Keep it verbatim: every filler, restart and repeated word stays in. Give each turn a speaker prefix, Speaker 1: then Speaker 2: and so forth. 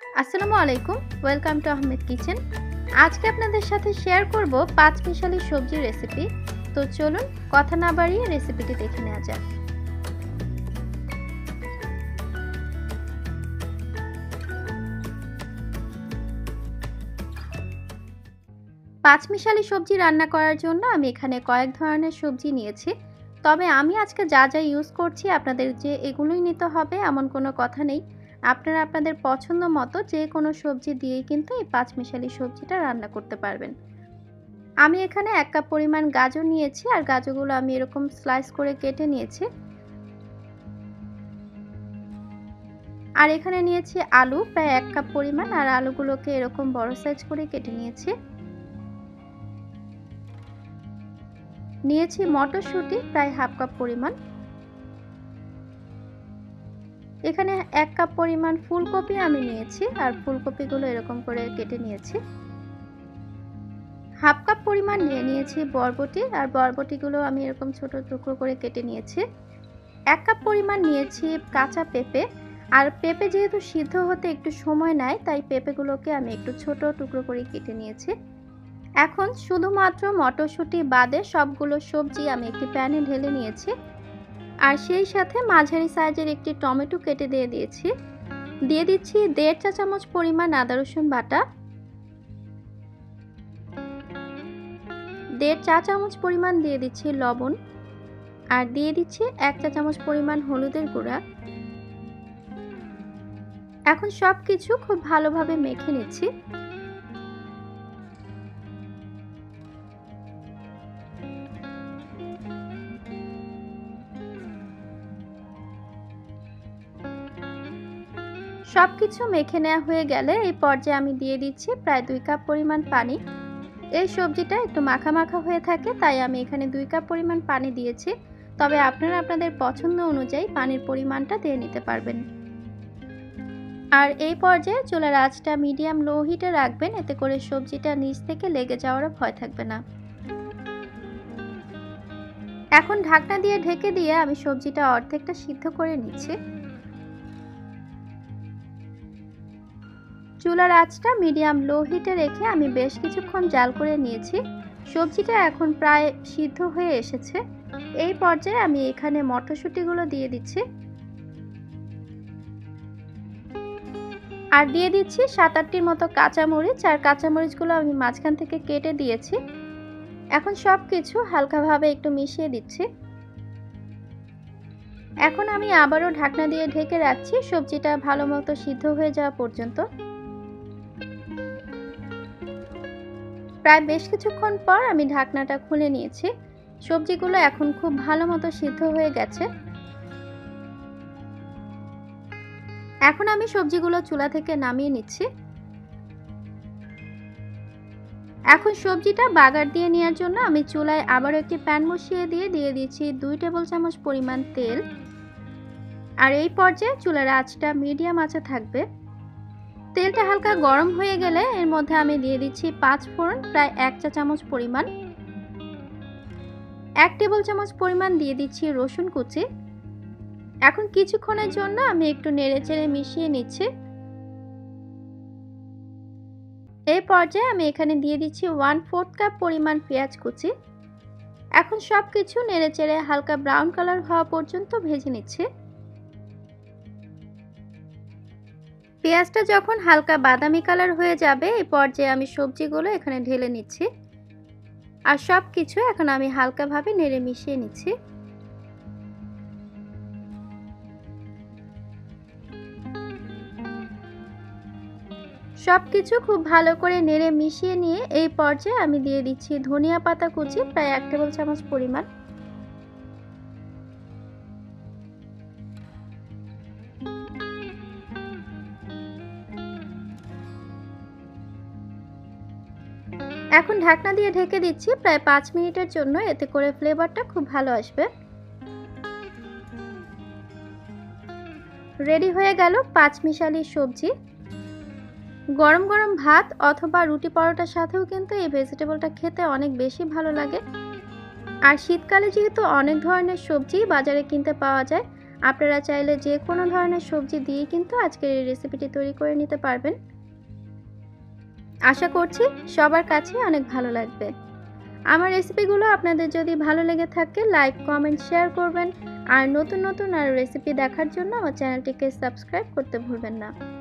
Speaker 1: আসসালামু আলাইকুম, welcome to Ahmed kitchen. আজকে আপনাদের সাথে শেয়ার করব পাঁচ মিশালি সবজির রেসিপি। তো চলুন কথা না বাড়িয়ে রেসিপিটি দেখে নেওয়া যাক। পাঁচ মিশালি সবজি রান্না করার জন্য আমি এখানে কয়েক ধরনের সবজি নিয়েছি। তবে আমি আজকে যা যা ইউজ করছি আপনাদের যে এগুলোই নিতে হবে এমন কোনো কথা নেই। আপনারা আপনাদের পছন্দ মতো যে কোনো সবজি দিয়েই কিন্তু এই পাঁচ মিশালি সবজিটা রান্না করতে পারবেন। আমি এখানে এক কাপ পরিমাণ গাজর নিয়েছি, আর গাজরগুলো আমি এরকম স্লাইস করে কেটে নিয়েছি। আর এখানে নিয়েছি আলু প্রায় এক কাপ পরিমাণ, আর আলুগুলোকে এরকম বড় সাইজ করে কেটে নিয়েছি। নিয়েছি মটরশুঁটি প্রায় হাফ কাপ পরিমাণ। এখানে এক কাপ পরিমাণ ফুলকপি আমি নিয়েছি, আর ফুলকপিগুলো এরকম করে কেটে নিয়েছি। হাফ কাপ পরিমাণ নিয়ে নিয়েছি বরবটি, আর বরবটিগুলো আমি এরকম ছোট টুকরো করে কেটে নিয়েছি। এক কাপ পরিমাণ নিয়েছি কাঁচা পেঁপে, আর পেঁপে যেহেতু সিদ্ধ হতে একটু সময় নেয় তাই পেঁপেগুলোকে আমি একটু ছোট টুকরো করে কেটে নিয়েছি। এখন শুধুমাত্র মটরশুঁটি বাদে সবগুলো সবজি আমি একটি প্যানে ঢেলে নিয়েছি, আর সেই সাথে মাঝারি সাইজের একটি টমেটো কেটে দিয়ে দিয়েছি। দিয়ে দিচ্ছি দেড় চা চামচ পরিমাণ আদা রসুন বাটা, দেড় চা চামচ পরিমাণ দিয়ে দিচ্ছি লবণ, আর দিয়ে দিচ্ছি এক চা চামচ পরিমাণ হলুদের গুঁড়া। এখন সব কিছু খুব ভালোভাবে মেখে নিচ্ছি। সবকিছু মেখে নেওয়া হয়ে গেলে এই পর্যায়ে আমি দিয়ে দিচ্ছি প্রায় দুই কাপ পরিমাণ পানি। এই সবজিটা একটু মাখা মাখা হয়ে থাকে তাই আমি এখানে দুই কাপ পরিমাণ পানি দিয়েছি, তবে আপনারা আপনাদের পছন্দ অনুযায়ী পানির পরিমাণটা দিয়ে নিতে পারবেন। আর এই পর্যায়ে চুলার আঁচটা মিডিয়াম লো হিটে রাখবেন, এতে করে সবজিটা নিচ থেকে লেগে যাওয়ার ভয় থাকবে না। এখন ঢাকনা দিয়ে ঢেকে দিয়ে আমি সবজিটা অর্ধেকটা সিদ্ধ করে নিচ্ছি। চুলার আঁচটা মিডিয়াম লো হিটে রেখে আমি বেশ কিছুক্ষণ জাল করে নিয়েছি। সবজিটা এখন প্রায় সিদ্ধ হয়ে এসেছে। এই পর্যায়ে আমি এখানে মটরশুঁটিগুলো দিয়ে দিচ্ছি, আর দিয়ে দিচ্ছি সাত আটটির মতো কাঁচামরিচ, আর কাঁচামরিচগুলো আমি মাঝখান থেকে কেটে দিয়েছি। এখন সব কিছু হালকাভাবে একটু মিশিয়ে দিচ্ছি। এখন আমি আবারও ঢাকনা দিয়ে ঢেকে রাখছি সবজিটা ভালো মতো সিদ্ধ হয়ে যাওয়া পর্যন্ত। প্রায় বেশ কিছুক্ষণ পর আমি ঢাকনাটা খুলে নিয়েছি। সবজিগুলো এখন খুব ভালো মতো সিদ্ধ হয়ে গেছে। এখন আমি সবজিগুলো চুলা থেকে নামিয়ে নিচ্ছি। এখন সবজিটা বাগার দিয়ে নেওয়ার জন্য আমি চুলায় আবারও একটি প্যান বসিয়ে দিয়ে দিয়ে দিচ্ছি দুই টেবিল চামচ পরিমাণ তেল, আর এই পর্যায়ে চুলার আঁচটা মিডিয়াম আঁচে থাকবে। তেলটা হালকা গরম হয়ে গেলে এর মধ্যে আমি দিয়ে দিচ্ছি পাঁচ ফোড়ন প্রায় এক চা চামচ পরিমাণ, এক টেবিল চামচ পরিমাণ দিয়ে দিচ্ছি রসুন কুচি। এখন কিছুক্ষণের জন্য আমি একটু নেড়েচেড়ে মিশিয়ে নিচ্ছি। এই পর্যায়ে আমি এখানে দিয়ে দিচ্ছি ওয়ান ফোর্থ কাপ পরিমাণ পেঁয়াজ কুচি। এখন সব কিছু নেড়েচেড়ে হালকা ব্রাউন কালার হওয়া পর্যন্ত ভেজে নিচ্ছি। পেঁয়াজটা যখন হালকা বাদামি কালার হয়ে যাবে এই পর্যায়ে আমি সবজিগুলো এখানে ঢেলে নিচ্ছি, আর সব কিছু এখন আমি হালকাভাবে নেড়ে মিশিয়ে নিচ্ছি। সব কিছু খুব ভালো করে নেড়ে মিশিয়ে নিয়ে এই পর্যায়ে আমি দিয়ে দিচ্ছি ধনিয়া পাতা কুচি প্রায় এক টেবিল চামচ পরিমাণ। এখন ঢাকনা দিয়ে ঢেকে দিচ্ছি প্রায় পাঁচ মিনিটের জন্য, এতে করে ফ্লেভারটা খুব ভালো আসবে। রেডি হয়ে গেল পাঁচ মিশালি সবজি। গরম গরম ভাত অথবা রুটি পরোটার সাথেও কিন্তু এই ভেজিটেবলটা খেতে অনেক বেশি ভালো লাগে। আর শীতকালে যেহেতু অনেক ধরনের সবজি বাজারে কিনতে পাওয়া যায়, আপনারা চাইলে যে কোনো ধরনের সবজি দিয়ে কিন্তু আজকের এই রেসিপিটি তৈরি করে নিতে পারবেন। আশা করছি সবার কাছে অনেক ভালো লাগবে। আমার রেসিপিগুলো আপনাদের যদি ভালো লেগে থাকে লাইক, কমেন্ট, শেয়ার করবেন। আর নতুন নতুন আর রেসিপি দেখার জন্য আমার চ্যানেলটিকে সাবস্ক্রাইব করতে ভুলবেন না।